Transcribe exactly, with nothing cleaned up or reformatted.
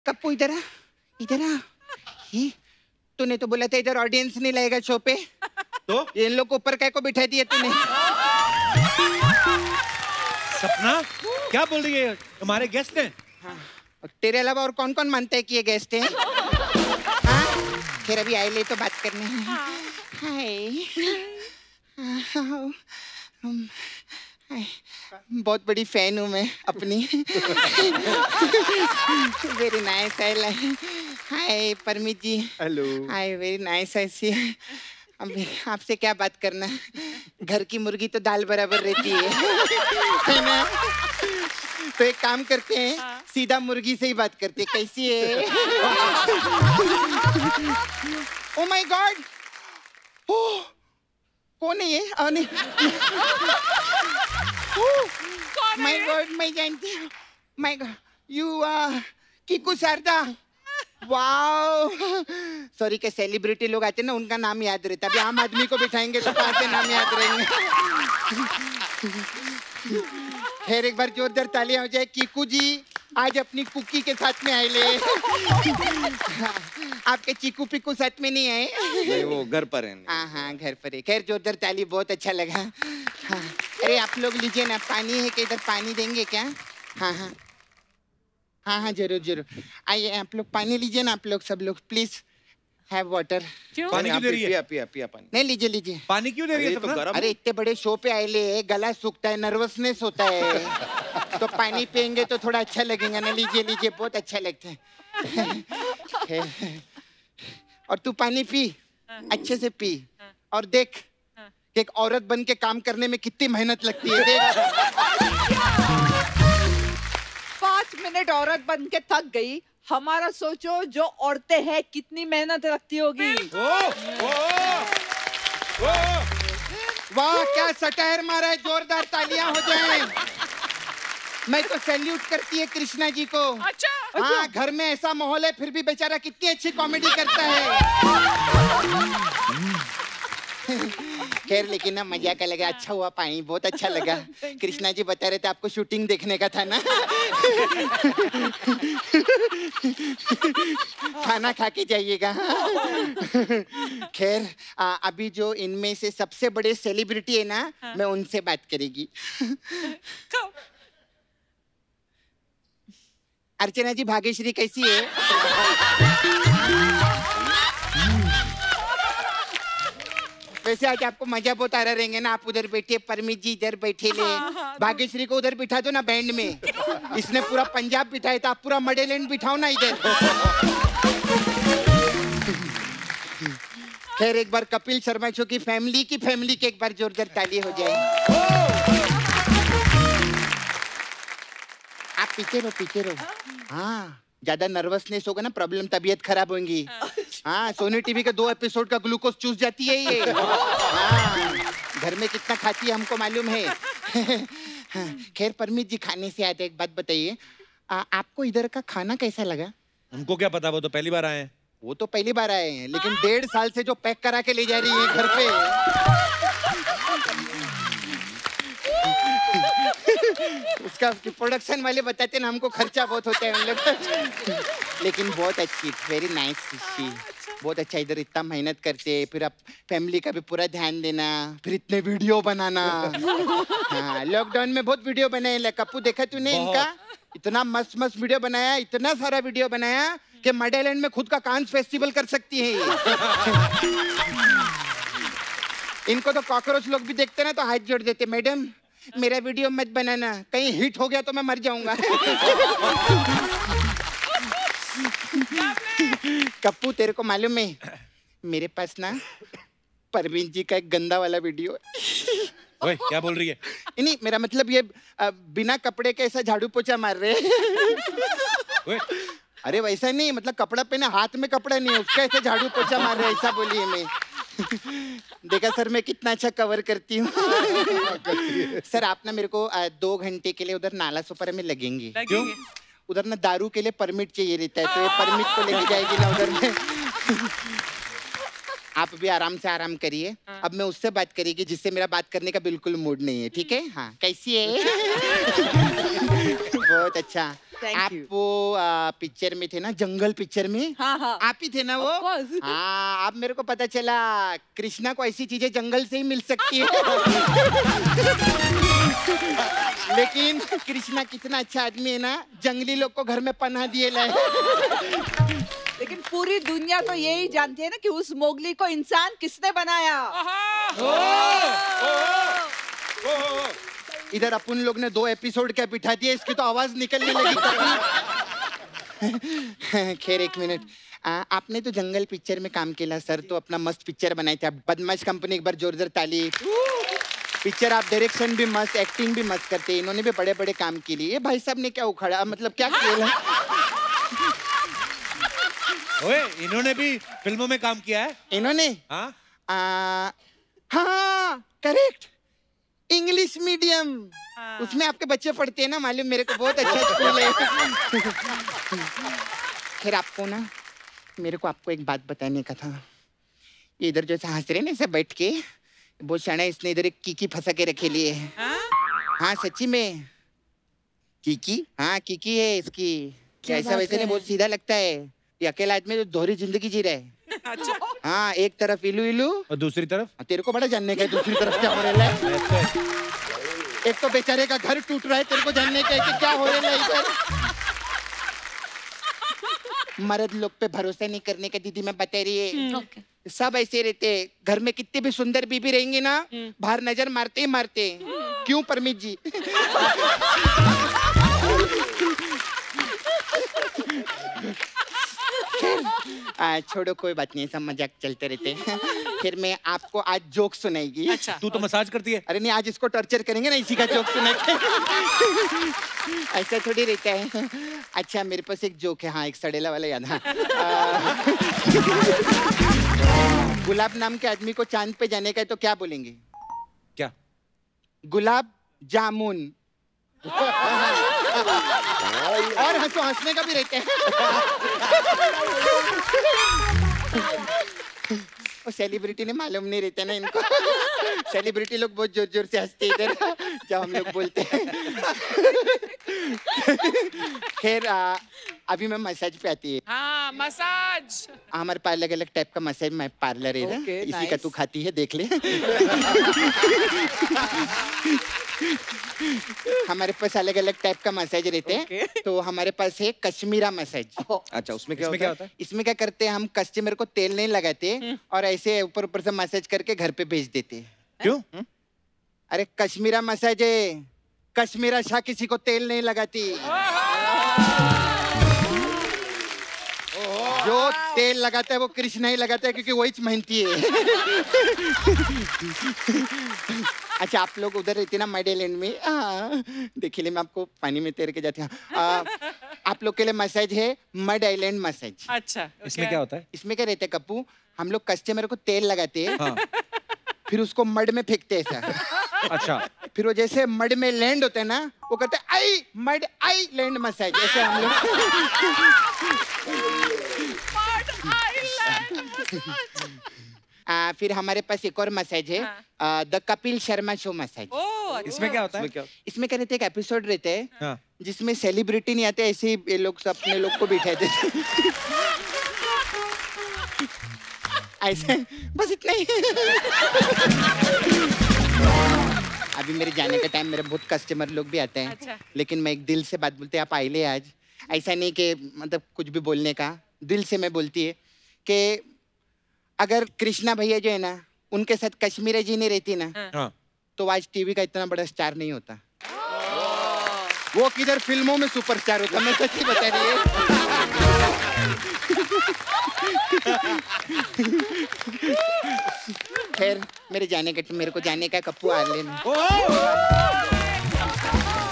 कप्पू इधर आ, इधर आ। ये तूने तो बोला था इधर ऑडियंस नहीं लगेगा शो पे, तो ये इन लोग को ऊपर काय को बिठा दिया तूने? सपना क्या बोल रही है? हमारे गेस्ट हैं। हाँ, तेरे अलावा और कौन कौन मानता है कि ये गेस्ट हैं? हाँ, फिर अभी आए ले तो बात करनी है। हाय, बहुत बड़ी फैन हूँ मैं अपनी। Very nice. Hi Parmit ji. Hello. Hi, very nice. ऐसी अब आपसे क्या बात करना, घर की मुर्गी तो दाल बराबर रहती है, है ना? तो एक काम करते हैं, हाँ। सीधा मुर्गी से ही बात करते हैं। कैसी है? ओ माय गॉड, ओह कौन है ये? नहीं, माय गॉड मैं जानती हूँ। My God, you Kiku Sharda. Wow, sorry के सेलिब्रिटी लोग आते हैं ना, उनका नाम याद रहता है। अभी आम आदमी को बिठाएंगे तो कहाँ से नाम याद रहेंगे? फिर एक बार जोरदार तालियां हो जाए। कीकू जी आज अपनी कुकी के साथ में आए ले। आपके चीकू पिकू साथ में नहीं आए? नहीं, वो घर पर है। हाँ हाँ घर पर है। खैर जोरदार ताली, बहुत अच्छा लगा। हाँ, अरे आप लोग लीजिए ना, पानी है कि इधर पानी देंगे क्या? हाँ हाँ हाँ हाँ जरूर जरूर, आइए आप लोग पानी लीजिए ना, आप लोग सब लोग प्लीज हैव वाटर। पानी क्यों दे रही है? पिया पिया पिया पानी। नहीं लीजिए लीजिए। पानी क्यों दे रही है? तो गरम। अरे इतने बड़े शो पे आए ले, गला सूखता है, नर्वसनेस होता है, तो पानी पियेंगे तो थोड़ा अच्छा लगेगा ना। लीजिए लीजिए, बहुत अच्छा लगता है। और तू पानी पी, अच्छे से पी, और देख एक औरत बन के काम करने में कितनी मेहनत लगती है। देख पाँच मिनट औरत बन के थक गई, हमारा सोचो जो औरतें हैं कितनी मेहनत लगती होगी। वाह क्या सटायर मारा है, जोरदार तालियां हो जाएं। मैं तो सैल्यूट करती है कृष्णा जी को। अच्छा, हाँ अच्छा। घर में ऐसा माहौल है फिर भी बेचारा कितनी अच्छी कॉमेडी करता है। खैर लेकिन ना मजा का लगा, अच्छा हुआ पानी, बहुत अच्छा लगा। कृष्णा जी बता रहे थे आपको शूटिंग देखने का था ना? खाना खा के जाइएगा। खैर अभी जो इनमें से सबसे बड़े सेलिब्रिटी है ना, हाँ। मैं उनसे बात करेगी। अर्चना जी भाग्यश्री कैसी है? वैसे आज आपको मजा बहुत आ रहा रहेंगे ना, आप उधर बैठिए, परमित जी इधर बैठे ले, हाँ, हाँ, भाग्यश्री को उधर बिठा दो ना बैंड में। इसने पूरा पंजाब बिठाया था, आप पूरा मडेलैंड बिठाओ ना इधर। खैर एक बार कपिल शर्मा शो की फैमिली की फैमिली के एक बार जोरदार ताली हो जाए। आप पीछे रहो पीछे रहो। हाँ ज्यादा नर्वसनेस होगा ना, प्रॉब्लम, तबीयत खराब होंगी। हाँ सोनी टीवी के दो एपिसोड का ग्लूकोज चूस जाती है ये। हाँ घर में कितना खाती है हमको मालूम है। हाँ, खैर परमित जी खाने से आते, एक बात बताइए, आपको इधर का खाना कैसा लगा? हमको क्या पता, वो तो पहली बार आए हैं। वो तो पहली बार आए हैं, लेकिन डेढ़ साल से जो पैक करा के ले जा रही है घर पे, उसका प्रोडक्शन वाले बताते ना हमको खर्चा बहुत होता है हम लोग। लेकिन बहुत अच्छी, वेरी नाइस शी, बहुत अच्छा। इधर इतना मेहनत करते, फिर आप फैमिली का भी पूरा ध्यान देना, फिर इतने वीडियो बनाना। हाँ लॉकडाउन में बहुत वीडियो बनाए। कप्पू देखा तूने इनका? इतना मस्त मस्त वीडियो बनाया, इतना सारा वीडियो बनाया कि मडेलैंड में खुद का कांस फेस्टिवल कर सकती है ये। इनको तो कॉकरोच लोग भी देखते ना तो हाथ जोड़ देते, मैडम मेरा वीडियो मत बनाना, कहीं हिट हो गया तो मैं मर जाऊंगा। कप्पू तेरे को मालूम है मेरे पास ना परवीन जी का एक गंदा वाला वीडियो है। ओए, क्या बोल रही है? नहीं मेरा मतलब ये बिना कपड़े के ऐसा झाड़ू पोछा मार रहे हैं। अरे वैसा नहीं, मतलब कपड़ा पहने, हाथ में कपड़ा नहीं है, उसका ऐसे झाड़ू पोछा मार रहे, ऐसा बोलिए। मैं देखा सर मैं कितना अच्छा कवर करती हूँ। सर आप ना मेरे को दो घंटे के लिए उधर नाला सोपारा में लगेंगे। क्यों? उधर ना दारू के लिए परमिट चाहिए रहता है, तो ये परमिट को लेके जाएगी ना उधर में। आप भी आराम से आराम करिए। अब मैं उससे बात करेगी जिससे मेरा बात करने का बिल्कुल मूड नहीं है, ठीक है? हाँ कैसी है? बहुत अच्छा। Thank आप you. वो पिक्चर में थे ना, जंगल पिक्चर में? हाँ हाँ. आप ही थे ना वो? Of course. हाँ, अब मेरे को पता चला कृष्णा को ऐसी चीजें जंगल से ही मिल सकती है। लेकिन कृष्णा कितना अच्छा आदमी है ना, जंगली लोग को घर में पनाह दिए लाए। लेकिन पूरी दुनिया तो यही जानती है ना कि उस मोगली को इंसान किसने बनाया। इधर अपन लोग ने दो एपिसोड क्या बिठा दिए, इसकी तो आवाज निकलने लगी कभी। खैर एक मिनट, आ, आपने तो जंगल पिक्चर में काम किया सर, तो अपना मस्त पिक्चर बनाए थे। आप बदमाश कंपनी, एक बार जोरदार ताली। पिक्चर आप डायरेक्शन भी मस्त, एक्टिंग भी मस्त करते, इन्होंने भी बड़े बड़े काम के लिए। भाई साहब ने क्या उखाड़ा, मतलब क्या किया? ओए, इन्होंने भी फिल्मों में काम किया है? इन्होंने? हाँ हाँ करेक्ट, इंग्लिश मीडियम। उसमें आपके बच्चे पढ़ते हैं ना, मालूम मेरे को, बहुत अच्छा स्कूल है। खैर आपको ना, मेरे को आपको एक बात बताने का था। ये इधर जो हंस रहे ना, ऐसे बैठ के, बहुत शाना, इसने इधर एक कीकी फंसा के रखे लिए। हाँ सच्ची में कीकी, हाँ कीकी है इसकी। क्या ऐसा वैसे नहीं, बहुत सीधा लगता है। ये अकेला आदमी जो दोहरी जिंदगी जी रहा है। अच्छा। हाँ, एक तरफ इलू इलू और दूसरी तरफ? तेरे को बड़ा जानने का है दूसरी तरफ क्या हो रहा है। एक तो बेचारे का घर टूट रहा है, तेरे को जानने का है कि क्या हो रहा है इधर। मर्द लोग पे भरोसा नहीं करने का दीदी मैं बता रही है। okay. सब ऐसे रहते, घर में कितनी भी सुंदर बीबी रहेंगी ना, बाहर नजर मारते ही मारते। क्यों परमित जी? आ, छोड़ो कोई बात नहीं, सब मजाक चलते रहते हैं। फिर मैं आपको आज जोक सुनाएगी। अच्छा। तू तो मसाज करती है। अरे नहीं, आज इसको टॉर्चर करेंगे ना, इसी का जोक सुनाएंगे। ऐसा थोड़ी रहता है। अच्छा मेरे पास एक जोक है, हाँ एक सड़ेला वाला याद। हाँ, गुलाब नाम के आदमी को चांद पे जाने का है तो क्या बोलेंगे? क्या? गुलाब जामुन। और हंसो, हंसने का भी रहते हैं। वो सेलिब्रिटी ने मालूम नहीं रहता ना इनको। सेलिब्रिटी लोग बहुत जोर जोर से हंसते इधर जब हम लोग बोलते हैं। खैर अभी मैं मसाज पे आती है। हाँ मसाज। हमारे पास अलग अलग टाइप का मसाज में पार्लर है। okay, इसी nice. का तू खाती है, देख ले। हमारे पास अलग अलग टाइप का मसाज रहते हैं। okay. तो हमारे पास है कश्मीरा मसाज। अच्छा उसमें क्या इसमें क्या होता है? इसमें क्या करते हैं हम, कस्टमर को तेल नहीं लगाते और ऐसे ऊपर ऊपर से मसाज करके घर पे भेज देते हैं। क्यों? अरे कश्मीरा मसाज है, कश्मीरा शाह किसी को तेल नहीं लगाती। जो तेल लगाता है वो कृष्णा ही लगाता है, क्योंकि वही मेहनती है। अच्छा आप लोग उधर रहते ना माइडेलैंड में, देखिए मैं आपको पानी में तैर के जाती हूँ। आप लोग के लिए मसाज है मड आइलैंड मसाज। अच्छा इसमें क्या होता है? इसमें क्या रहता है कप्पू, हम लोग कस्टमर को तेल लगाते हैं। हाँ। फिर उसको मड में फेंकते हैं ऐसा। अच्छा। फिर वो जैसे मड में लैंड होता है ना, वो कहते हैं I mud island massage, ऐसे हम लोग। आ, फिर हमारे पास एक और मसाज है, the Kapil Sharma show massage. इसमें क्या होता है? इसमें क्या रहते, एक एपिसोड रहते हैं हाँ। जिसमें सेलिब्रिटी नहीं आते, ऐसे ही ये लोग सब अपने लोग को बिठा देते। ऐसे बस इतना ही। अभी मेरे जाने का टाइम, मेरे बहुत कस्टमर लोग भी आते हैं। अच्छा। लेकिन मैं एक दिल से बात बोलते हैं, आप आइले आज। ऐसा नहीं कि मतलब कुछ भी बोलने का, दिल से मैं बोलती है कि अगर कृष्णा भैया जो है ना, उनके साथ कश्मीरा जी नहीं रहती ना, हाँ। तो आज टीवी का इतना बड़ा स्टार नहीं होता। वो किधर फिल्मों में सुपरस्टार होता, मैं सच्ची बता रही है। खैर मेरे जाने का, मेरे को जाने का, कप्पू आ लेना।